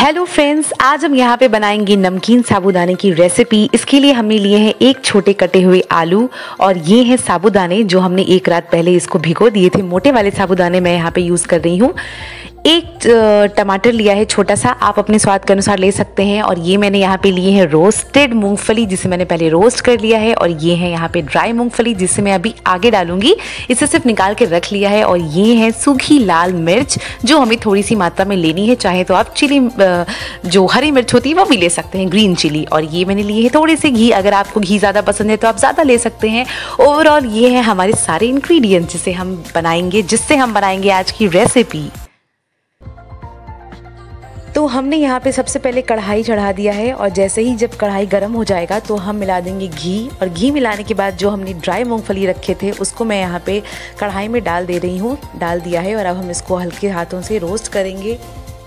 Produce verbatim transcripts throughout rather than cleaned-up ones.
Hello friends, आज हम यहाँ पे बनाएंगे नमकीन साबूदाने की रेसिपी। इसके लिए हमने लिए हैं एक छोटे कटे हुए आलू और ये हैं साबूदाने जो हमने एक रात पहले इसको भिगो दिए थे। मोटे वाले साबूदाने मैं यहाँ पे यूज़ कर रही हूँ। एक टमाटर लिया है छोटा सा, आप अपने स्वाद के अनुसार ले सकते हैं। और ये मैंने यहाँ पे लिए हैं रोस्टेड मूंगफली जिसे मैंने पहले रोस्ट कर लिया है। और ये है यहाँ पे ड्राई मूंगफली जिसे मैं अभी आगे डालूंगी। इसे सिर्फ निकाल के रख लिया है। और ये है सूखी लाल मिर्च जो हमें थोड़ी सी मात्रा में लेनी है। चाहे तो आप चिली जो हरी मिर्च होती है वो भी ले सकते हैं, ग्रीन चिली। और ये मैंने लिए है थोड़े से घी, अगर आपको घी ज़्यादा पसंद है तो आप ज़्यादा ले सकते हैं। ओवरऑल ये है हमारे सारे इंग्रेडिएंट्स जिसे हम बनाएंगे जिससे हम बनाएंगे आज की रेसिपी। तो हमने यहाँ पे सबसे पहले कढ़ाई चढ़ा दिया है और जैसे ही जब कढ़ाई गर्म हो जाएगा तो हम मिला देंगे घी। और घी मिलाने के बाद जो हमने ड्राई मूंगफली रखे थे उसको मैं यहाँ पे कढ़ाई में डाल दे रही हूँ, डाल दिया है। और अब हम इसको हल्के हाथों से रोस्ट करेंगे।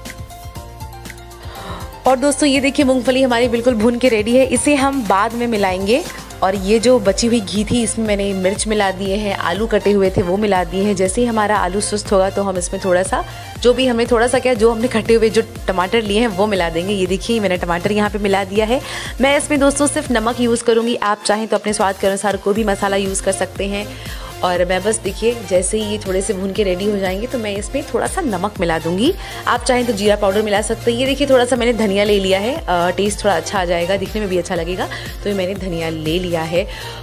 और दोस्तों ये देखिए मूंगफली हमारी बिल्कुल भून के रेडी है, इसे हम बाद में मिलाएंगे। और ये जो बची हुई घी थी इसमें मैंने मिर्च मिला दिए हैं, आलू कटे हुए थे वो मिला दिए हैं। जैसे ही हमारा आलू सुस्त होगा तो हम इसमें थोड़ा सा जो भी हमने थोड़ा सा क्या जो हमने कटे हुए जो टमाटर लिए हैं वो मिला देंगे। ये देखिए मैंने टमाटर यहाँ पे मिला दिया है। मैं इसमें दोस्तों सिर्फ नमक यूज़ करूँगी, आप चाहें तो अपने स्वाद के अनुसार कोई भी मसाला यूज़ कर सकते हैं। और मैं बस देखिए जैसे ही ये थोड़े से भून के रेडी हो जाएंगे तो मैं इसमें थोड़ा सा नमक मिला दूंगी। आप चाहें तो जीरा पाउडर मिला सकते हैं। ये देखिए थोड़ा सा मैंने धनिया ले लिया है, टेस्ट थोड़ा अच्छा आ जाएगा, दिखने में भी अच्छा लगेगा, तो ये मैंने धनिया ले लिया है।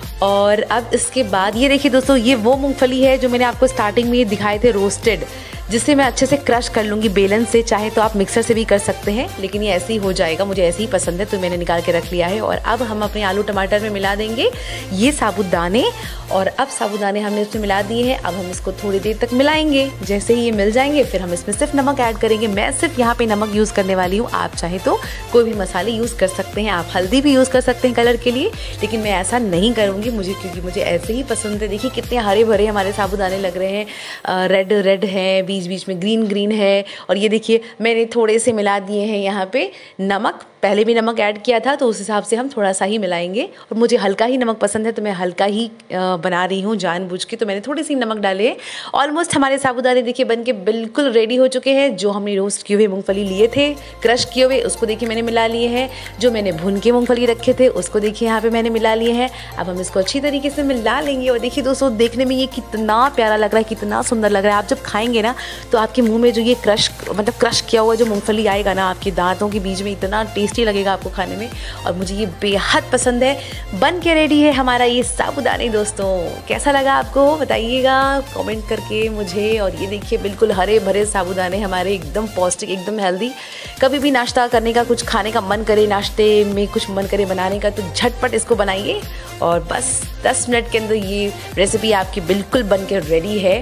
और अब इसके बाद ये देखिए दोस्तों ये वो मूंगफली है जो मैंने आपको स्टार्टिंग में ये दिखाए थे रोस्टेड, जिसे मैं अच्छे से क्रश कर लूँगी बेलन से। चाहे तो आप मिक्सर से भी कर सकते हैं, लेकिन ये ऐसे ही हो जाएगा, मुझे ऐसे ही पसंद है तो मैंने निकाल के रख लिया है। और अब हम अपने आलू टमाटर में मिला देंगे ये साबूदाने। और अब साबूदाने हमने इसमें मिला दिए हैं। अब हम इसको थोड़ी देर तक मिलाएंगे। जैसे ही ये मिल जाएंगे फिर हम इसमें सिर्फ नमक ऐड करेंगे। मैं सिर्फ यहाँ पे नमक यूज़ करने वाली हूँ, आप चाहे तो कोई भी मसाले यूज़ कर सकते हैं। आप हल्दी भी यूज़ कर सकते हैं कलर के लिए, लेकिन मैं ऐसा नहीं करूँगी मुझे क्योंकि मुझे ऐसे ही पसंद है। देखिए कितने हरे भरे हमारे साबूदाने लग रहे हैं, रेड रेड हैं, बीच बीच में ग्रीन ग्रीन है। और ये देखिए मैंने थोड़े से मिला दिए हैं यहाँ पे नमक, पहले भी नमक ऐड किया था तो उस हिसाब से हम थोड़ा सा ही मिलाएंगे। और मुझे हल्का ही नमक पसंद है तो मैं हल्का ही बना रही हूँ जानबूझ के, तो मैंने थोड़ी सी नमक डाले। ऑलमोस्ट हमारे साबूदाने देखिए बन के बिल्कुल रेडी हो चुके हैं। जो हमने रोस्ट किए हुए मूंगफली लिए थे क्रश किए हुए उसको देखिए मैंने मिला लिए हैं। जो मैंने भून के मूंगफली रखे थे उसको देखिए यहाँ पे मैंने मिला लिए हैं। अब हम इसको अच्छी तरीके से मिला लेंगे। और देखिए दोस्तों देखने में ये कितना प्यारा लग रहा है, कितना सुंदर लग रहा है। आप जब खाएंगे ना तो आपके मुँह में जो ये क्रश मतलब क्रश किया हुआ जो मूँगफली आएगा ना आपके दांतों के बीच में, इतना टेस्टी लगेगा आपको खाने में। और मुझे ये बेहद पसंद है। बन के रेडी है हमारा ये साबूदाने। दोस्तों कैसा लगा आपको बताइएगा कमेंट करके मुझे। और ये देखिए बिल्कुल हरे भरे साबूदाने हमारे, एकदम पौष्टिक, एकदम हेल्दी। कभी भी नाश्ता करने का, कुछ खाने का मन करे, नाश्ते में कुछ मन करे बनाने का, तो झटपट इसको बनाइए और बस दस मिनट के अंदर ये रेसिपी आपकी बिल्कुल बन के रेडी है।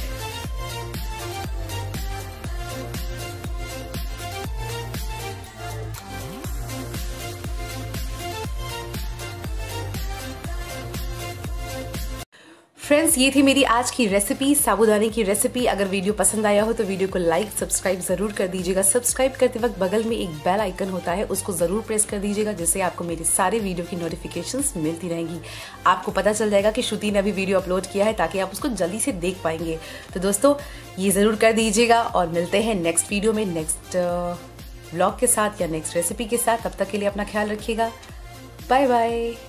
फ्रेंड्स ये थी मेरी आज की रेसिपी, साबूदाने की रेसिपी। अगर वीडियो पसंद आया हो तो वीडियो को लाइक सब्सक्राइब ज़रूर कर दीजिएगा। सब्सक्राइब करते वक्त बगल में एक बेल आइकन होता है, उसको ज़रूर प्रेस कर दीजिएगा, जिससे आपको मेरे सारे वीडियो की नोटिफिकेशंस मिलती रहेंगी। आपको पता चल जाएगा कि श्रुति ने अभी वीडियो अपलोड किया है, ताकि आप उसको जल्दी से देख पाएंगे। तो दोस्तों ये ज़रूर कर दीजिएगा और मिलते हैं नेक्स्ट वीडियो में, नेक्स्ट व्लॉग के साथ या नेक्स्ट रेसिपी के साथ। तब तक के लिए अपना ख्याल रखिएगा। Bye bye.